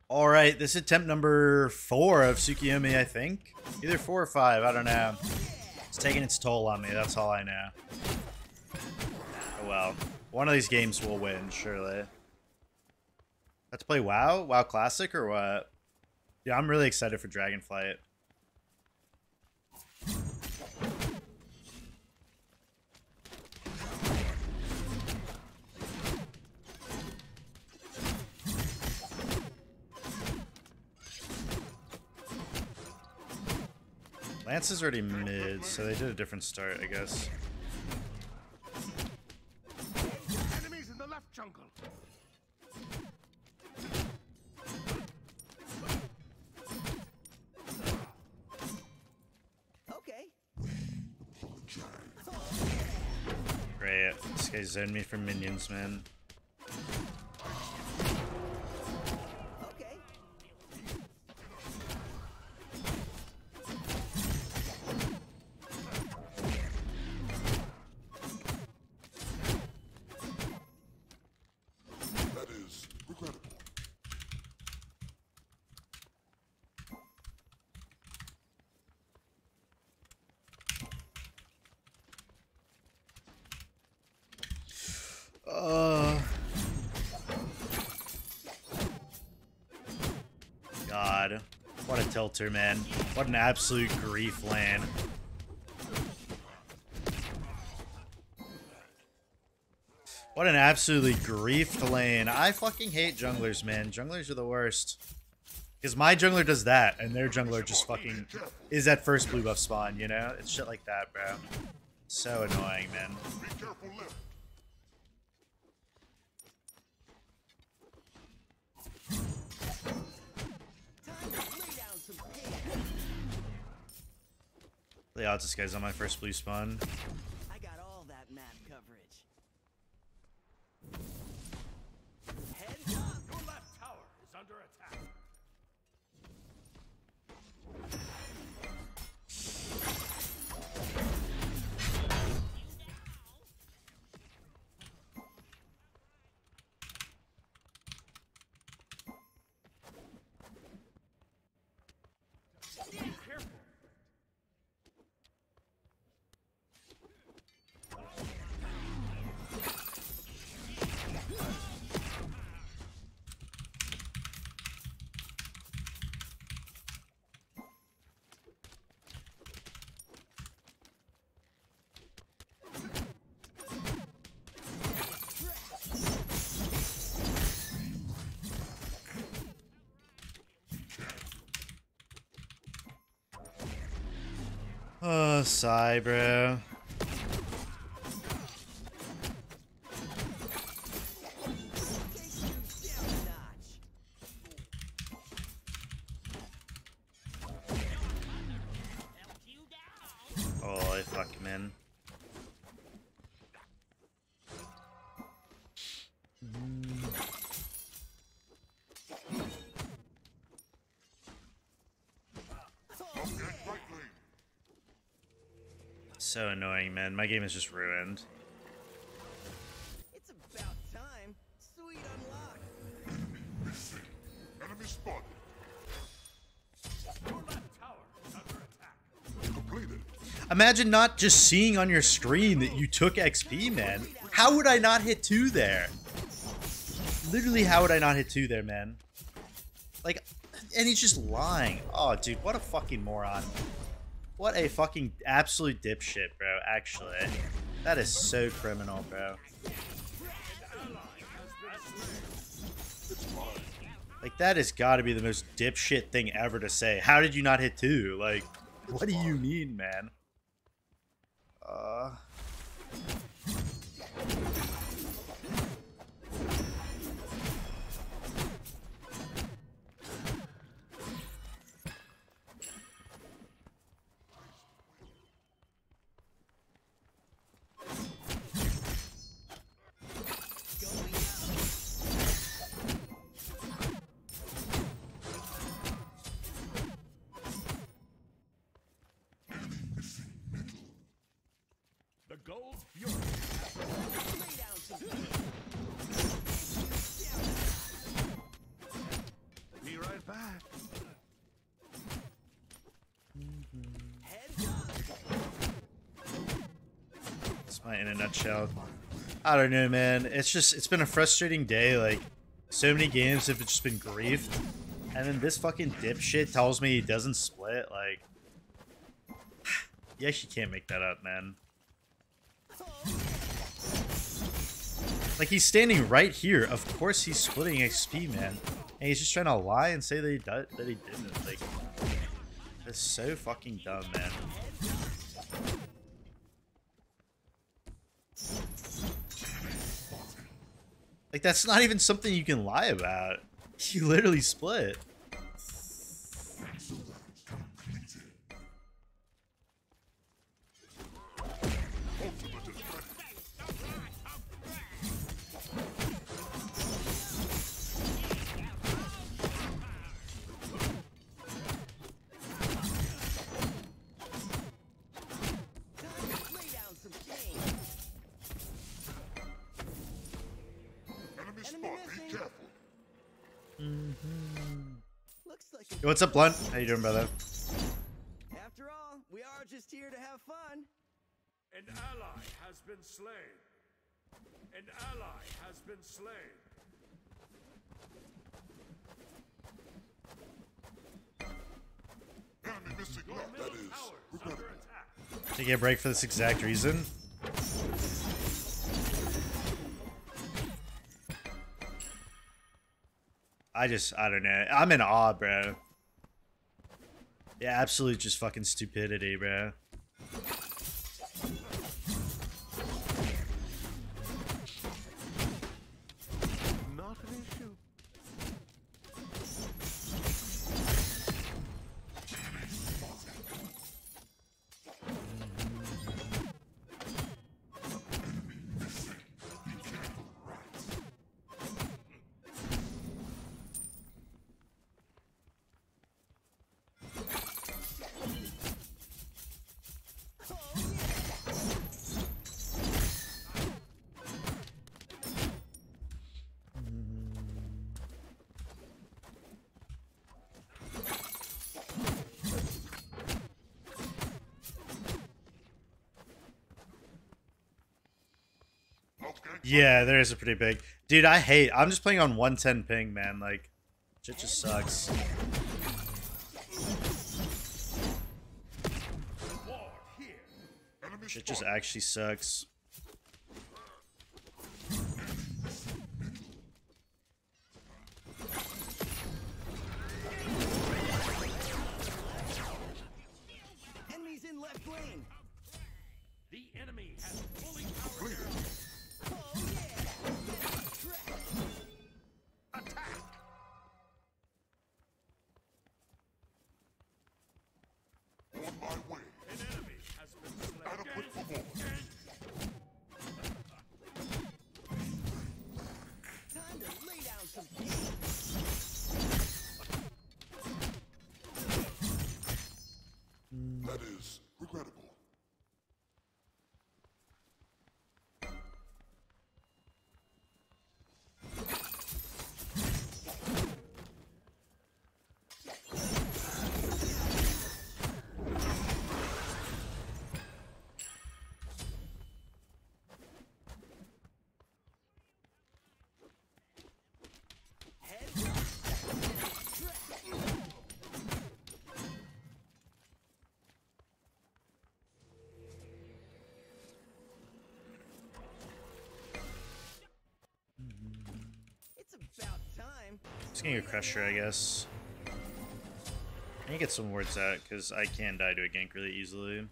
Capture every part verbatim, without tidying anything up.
All right, this is attempt number four of Tsukuyomi, I think. Either four or five, I don't know. It's taking its toll on me, that's all I know. Oh well. One of these games will win, surely. Let's play WoW? WoW Classic or what? Yeah, I'm really excited for Dragonflight. Lance is already mid, so they did a different start, I guess. Enemies in the left jungle. Okay. Great. This guy zoned me for minions, man. Okay. That is regrettable. Uh. God. What a tilter, man. What an absolute grief lane. What an absolutely griefed lane. I fucking hate junglers, man. Junglers are the worst. Because my jungler does that, and their jungler just fucking is at first blue buff spawn, you know? It's shit like that, bro. So annoying, man. Be careful left. Time to lay down some pain. The odds this guy's on my first blue spawn. I got all that map coverage. Heads up. Your left tower is under attack. Be careful. Oh, sigh, bro. Takes you down a notch. Holy fuck, man. Don't get right lane. So annoying, man. My game is just ruined. It's about time. Sweet unlock. Missing. Enemy spotted. Your left tower is under attack. Completed. Imagine not just seeing on your screen that you took X P, man. How would I not hit two there? Literally, how would I not hit two there, man? Like, and he's just lying. Oh, dude, what a fucking moron. What a fucking absolute dipshit, bro, actually. That is so criminal, bro. Like, that has got to be the most dipshit thing ever to say. How did you not hit two? Like, what do you mean, man? Uh... back. Heads up. Smite in a nutshell. I don't know, man. It's just, it's been a frustrating day. Like, so many games have just been griefed. And then this fucking dipshit tells me he doesn't split. Like, you actually can't make that up, man. Like, he's standing right here. Of course he's splitting X P, man. And he's just trying to lie and say that he, do that he didn't. Like, that's so fucking dumb, man. Like, that's not even something you can lie about. You literally split. Lay down some pain. Enemy spot, be missing. careful. Looks like Yo, what's up, Blunt? How you doing, brother? after all, we are just here to have fun. An ally has been slain. An ally has been slain. Enemy missing left. That is regrettable. Take a break for this exact reason. I just, I don't know. I'm in awe, bro. Yeah, absolute just fucking stupidity, bro. Not an issue. Yeah, there is a pretty big. Dude, I hate. I'm just playing on one ten ping, man. Like, shit just sucks. Shit just actually sucks. Enemies in left lane. The enemy has fully completed. Oh yeah. Track. Attack. On my way. An enemy has been slain. Adequate performance. Time to lay down some pain. That is regrettable. Heads up. Track. It's about time. Just getting a crusher, I guess. I need to get some words out because I can die to a gank really easily.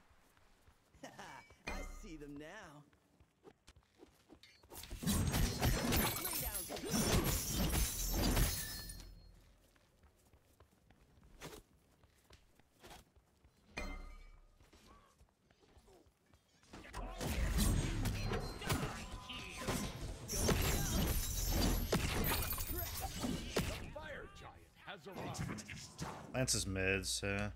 I see them now. Lay down some Fire giant has arrived. Lance is mid, so.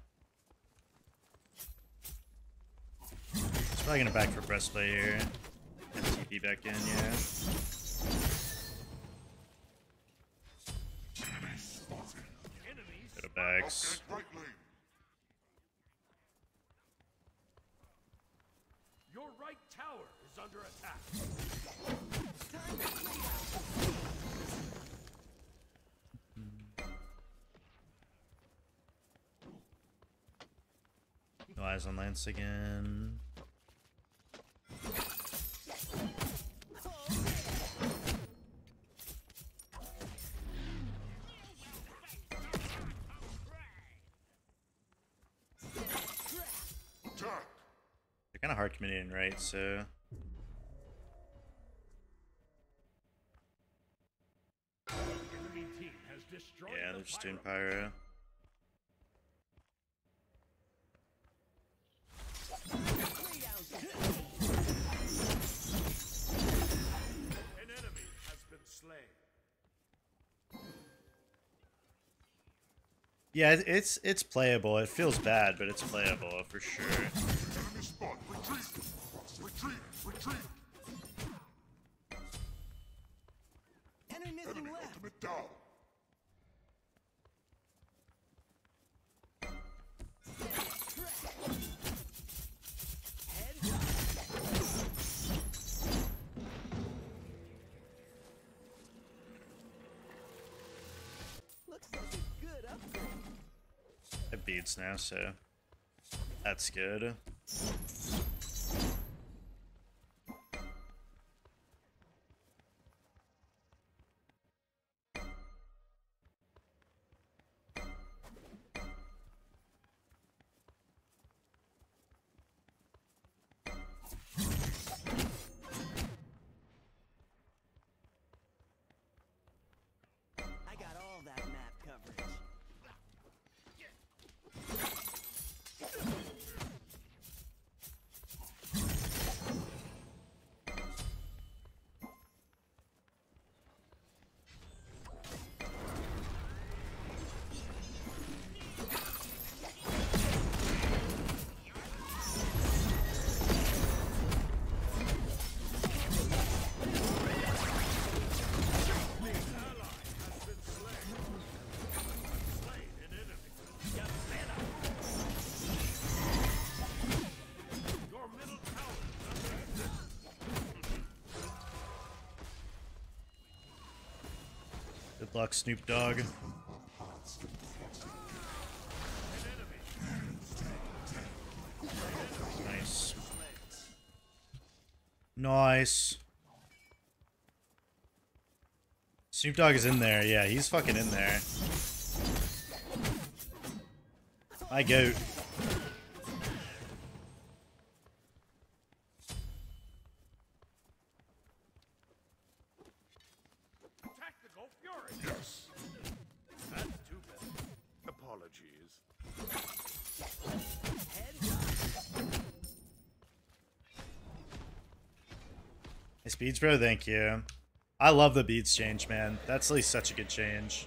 He's probably gonna back for breastplate here. And T P back in, yeah. Facts. Your right tower is under attack. No eyes on Lance again. They're kind of hard committing, right? So Enemy team has destroyed yeah, the they're just doing pyro. pyro. An enemy has been slain. Yeah, it- it's it's playable. It feels bad, but it's playable for sure. Enemy spot. Retreat. Retreat. Retreat. Enemy missing Enemy left. ultimate down. Head looks like a good upgrade. It beats now, so that's good. I got all that map coverage. Your middle tower is under attack. Good luck, Snoop Dogg. Nice. Nice. Snoop Dogg is in there. Yeah, he's fucking in there. My goat. Tactical fury. Yes. That's too bad. Apologies. Nice beads, bro. Thank you. I love the beads change, man. That's at least such a good change.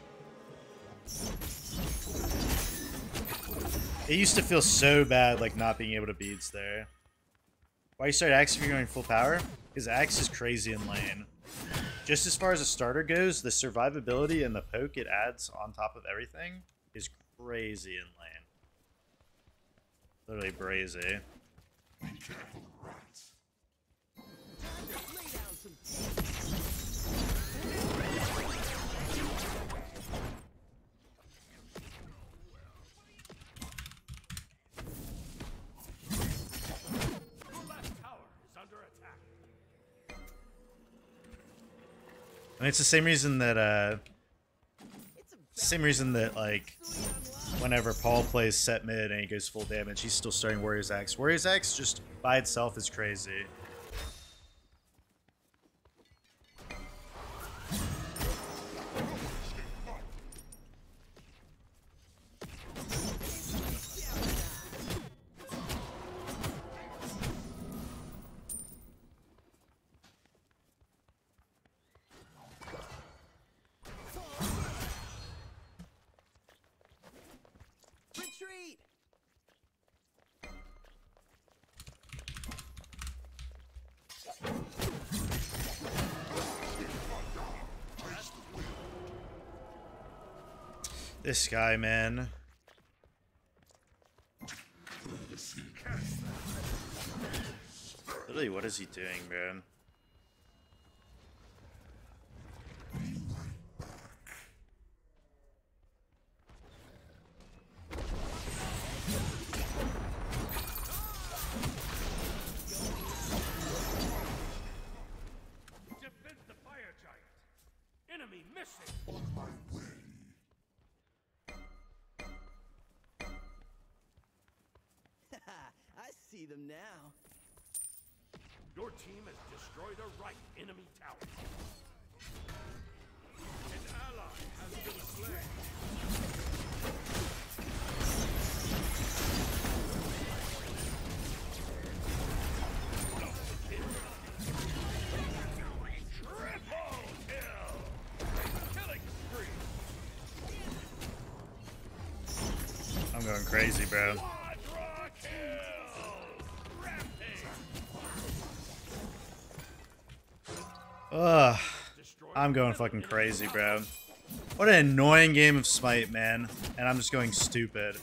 It used to feel so bad, like, not being able to beads there. Why you start Axe if you're going full power? Because Axe is crazy in lane. Just as far as a starter goes, the survivability and the poke it adds on top of everything is crazy in lane. Literally brazy. Be careful, rats. Time to lay down some Your left tower is under attack. I mean, it's the same reason that, uh, It's about same reason that, like, fully unlocked. whenever Paul plays set mid and he goes full damage, he's still starting Warrior's Axe. Warrior's Axe just by itself is crazy. Retreat. This guy, man. Literally, what is he doing, man? Defend the fire giant. Enemy missing. On my way. I see them now. Your team has destroyed a right enemy tower. An ally has been slain. Triple kill! Killing spree! I'm going crazy, bro. Quadra kill! Rampage! Ugh. I'm going fucking crazy, bro. What an annoying game of Smite, man. And I'm just going stupid.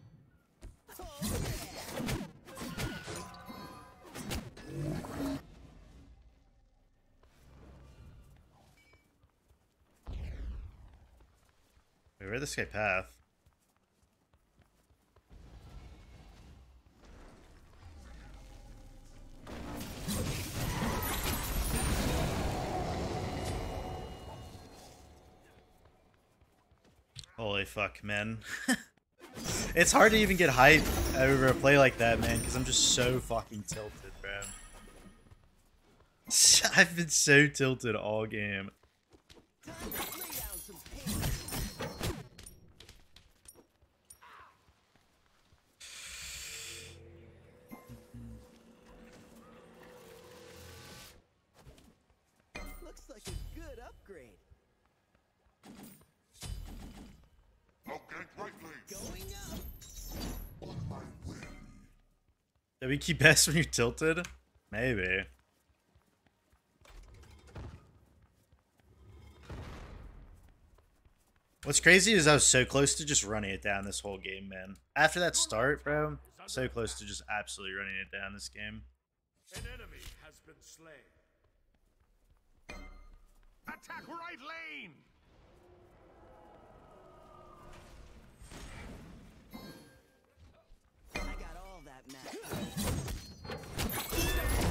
Wait, where'd this guy path? Holy fuck, man. It's hard to even get hype over a play like that, man, because I'm just so fucking tilted, bro. I've been so tilted all game. Time to lay down some pain. Looks like a good upgrade. Outgank right lane. Going up. On my way. Do we keep best when you're tilted? Maybe. What's crazy is I was so close to just running it down this whole game, man. After that start, bro, so close to just absolutely running it down this game. An enemy has been slain. Attack right lane! I got all that match.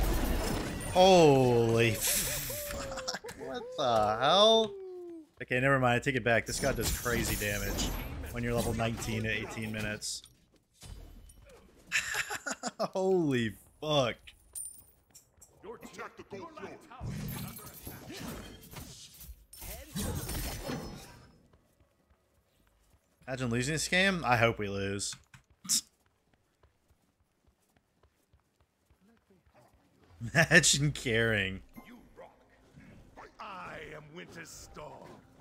Holy fuck. What the hell? Okay, never mind. I take it back. This guy does crazy damage when you're level nineteen at eighteen minutes. Holy fuck. Your team, Attack the gold your floor. right tower is under attack. Head. Imagine losing this game. I hope we lose. Imagine caring. You rock. I am Winter's Storm.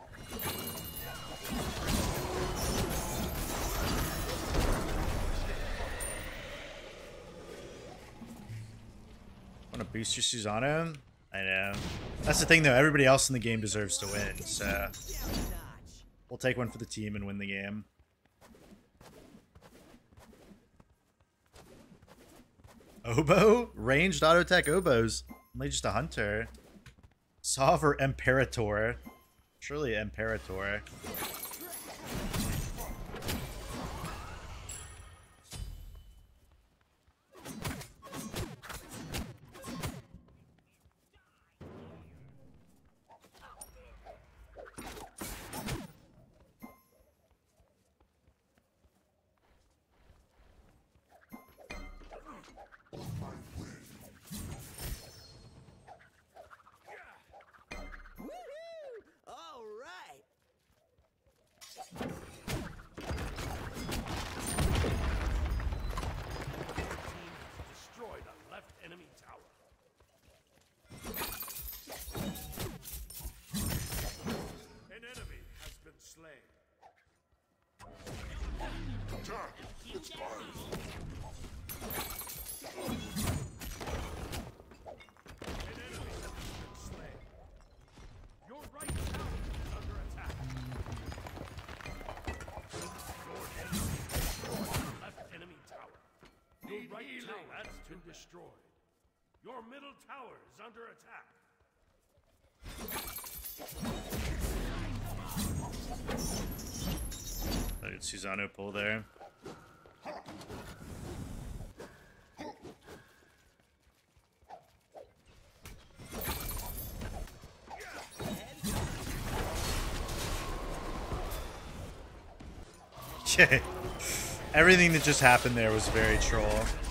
Want to boost your Susanoo? I know. That's the thing, though. Everybody else in the game deserves to win, so Down a notch. we'll take one for the team and win the game. Oboe? Ranged auto attack oboes. Only just a hunter. Solver Imperator. Surely Imperator. Woohoo! All right. Team has destroyed a left enemy tower. An enemy has been slain. Attack. It's mine. An enemy has been slain. Your right tower is under attack. Your enemy destroyed the left enemy tower. Your right destroyed. Your middle tower is under attack. Look at Susano pull there. Okay. Everything that just happened there was very troll.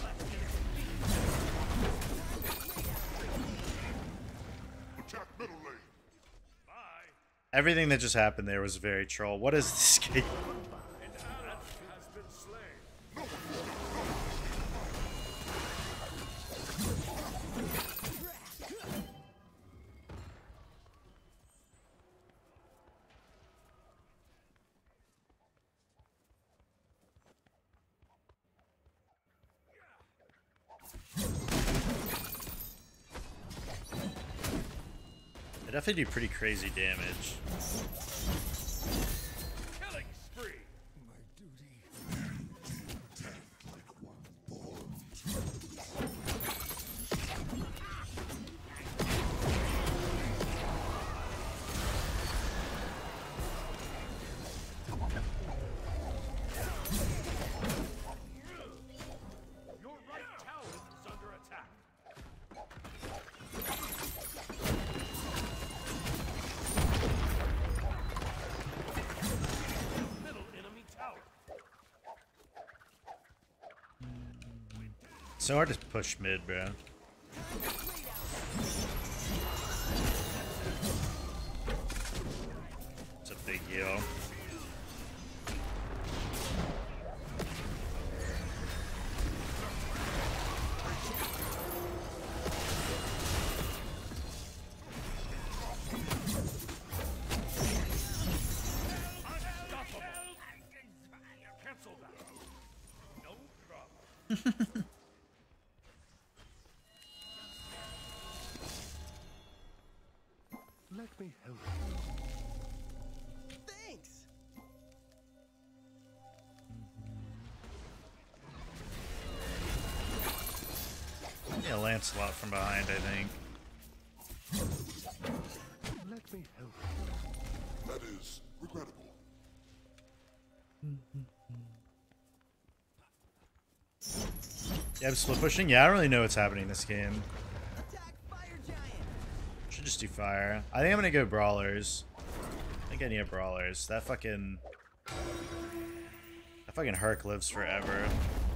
Attack middle lane. Everything that just happened there was very troll. What is this game? An ally has been slain. They definitely do pretty crazy damage. Killing spree. My duty. Your right tower is under attack. Middle enemy tower. So hard to push mid, bro. It's a big heal. Cancel that. No problem. Let me help you. Thanks. Yeah, Lancelot from behind, I think. Let me help you. That is regrettable. Yeah, I'm split pushing. Yeah, I don't really know what's happening in this game. Attack fire giant. Should just do fire. I think I'm gonna go brawlers. I think I need a brawlers. That fucking that fucking Herc lives forever.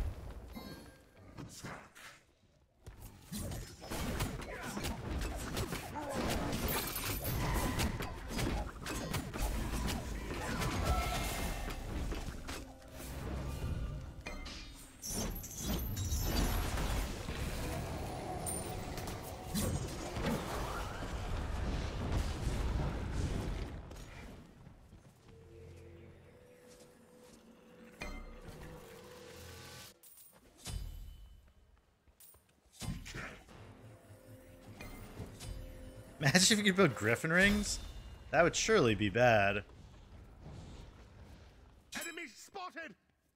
Imagine if you could build Griffin rings. That would surely be bad. Enemy spotted!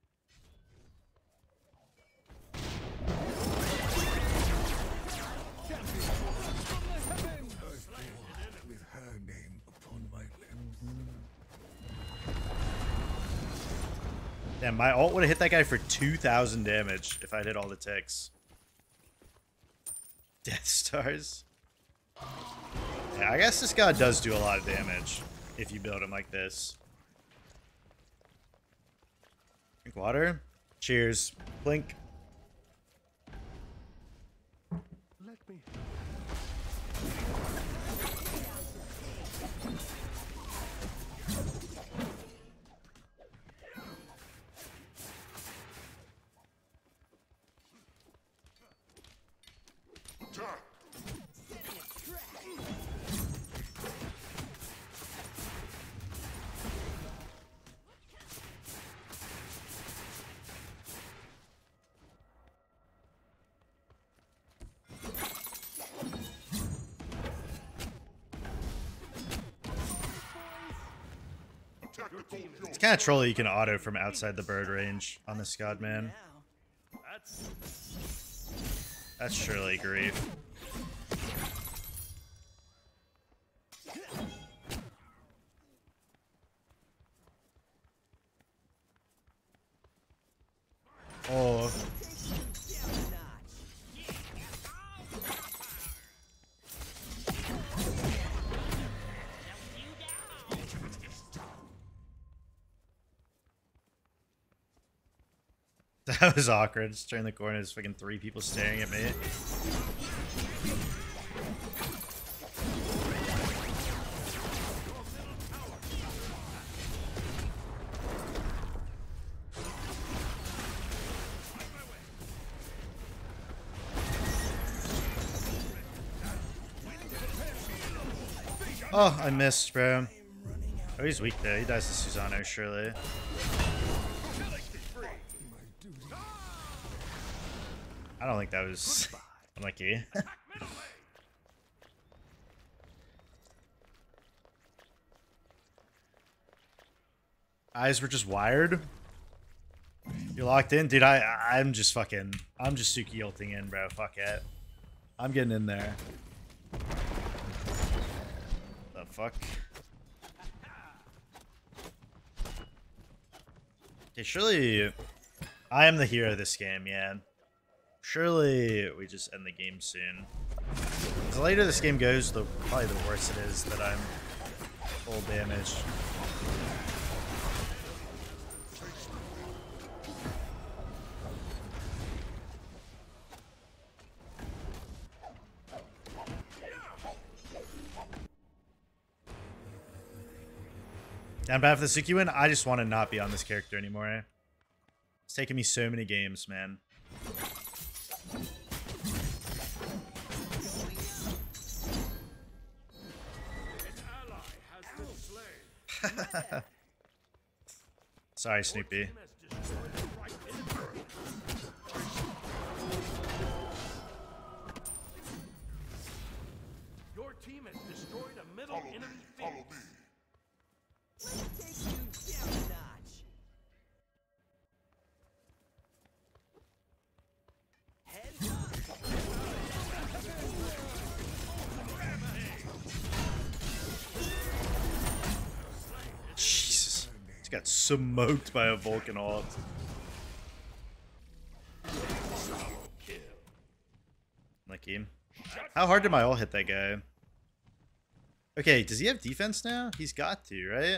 With her name upon my lips. Damn, my ult would have hit that guy for two thousand damage if I'd hit all the ticks. Death Stars. Yeah, I guess this god does do a lot of damage if you build him like this. Drink water. Cheers. Blink. Let me Attack. Setting a trap. Attack the gold hill. It's kind of trolly you can auto from outside the bird range on this god, man. Now. That's That's surely grief. Oh. That was awkward. Just turn the corner, there's fucking three people staring at me. Oh, I missed, bro. Oh, he's weak there. He dies to Susano, surely. I don't think that was unlucky. Eyes were just wired. You're locked in? Dude, I, I'm just fucking... I'm just Suki ulting in, bro. Fuck it. I'm getting in there. The fuck? Okay, surely... I am the hero of this game, yeah. Surely we just end the game soon. The later this game goes, the probably the worse it is that I'm full damage. Down bad for the Suki win? I just want to not be on this character anymore. It's taken me so many games, man. Sorry, Snoopy. Your team has destroyed a middle Follow me. enemy Follow field. me. Take you down a notch. Heads up. Jesus. He's got smoked by a Vulcan ult. Lucky. How hard did my ult hit that guy? Okay, does he have defense now? He's got to, right?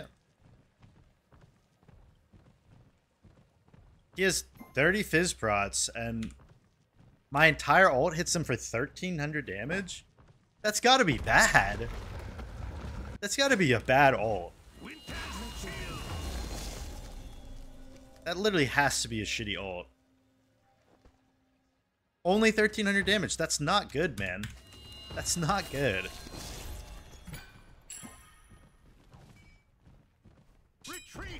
He has thirty fizz prots, and my entire ult hits him for thirteen hundred damage? That's gotta be bad. That's gotta be a bad ult. That literally has to be a shitty ult. Only thirteen hundred damage. That's not good, man. That's not good. Retreat!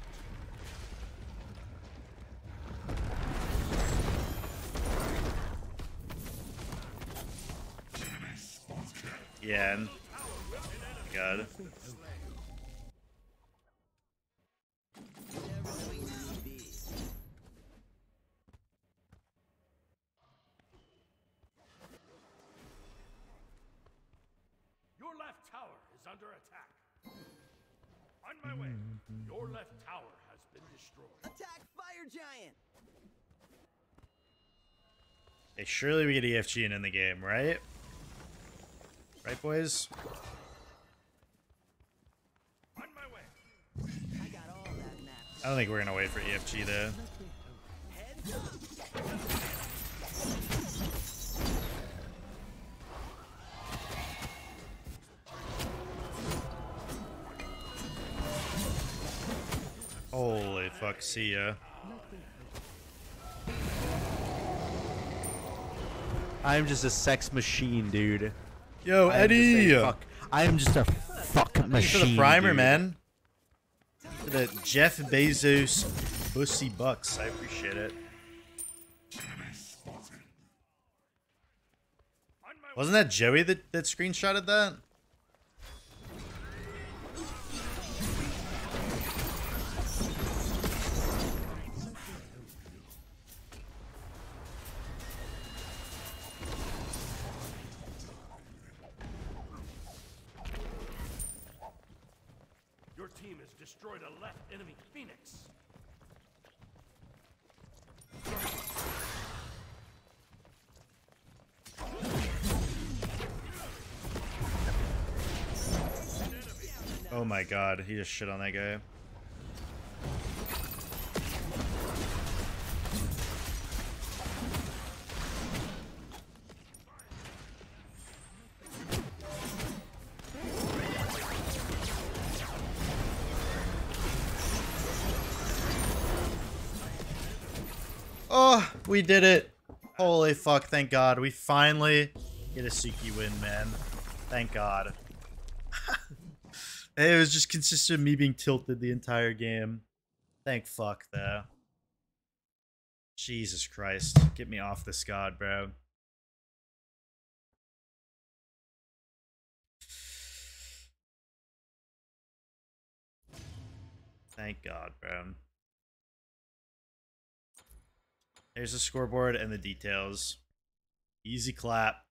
Yeah. And God. Your left tower is under attack. On my way. Your left tower has been destroyed. Attack Fire Giant. Hey, surely we get E F G in, in the game, right? Right, boys? On my way. I got all that map. I don't think we're gonna wait for E F G, though. Heads up. Holy fuck, see ya. I'm just a sex machine, dude. Yo, I am just Eddie! a fuck. I am just a fuck Thanks machine. for the primer, dude. man. For the Jeff Bezos pussy bucks. I appreciate it. Wasn't that Joey that, that screenshotted that? team has destroyed a left enemy Phoenix. Oh my god, he just shit on that guy. Oh, we did it. Holy fuck, thank god. We finally get a Suki win, man. Thank god. It was just consistent of me being tilted the entire game. Thank fuck, though. Jesus Christ. Get me off this god, bro. Thank god, bro. Here's the scoreboard and the details. Easy clap.